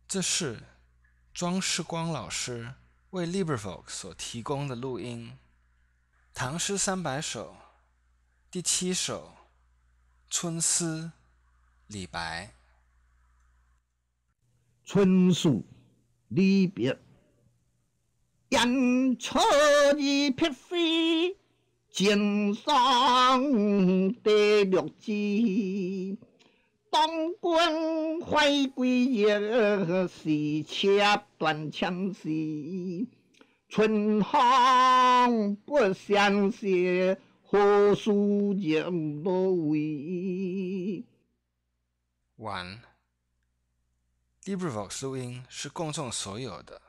这是庄世光老师为 LibriVox 所提供的录音。唐诗300首第7首春思，李白。 春思离别，烟车已撇飞，江上得绿枝。东关怀归夜，西车断肠时。春风不相识，何处人无为。 完。LibriVox 录音是公众所有的，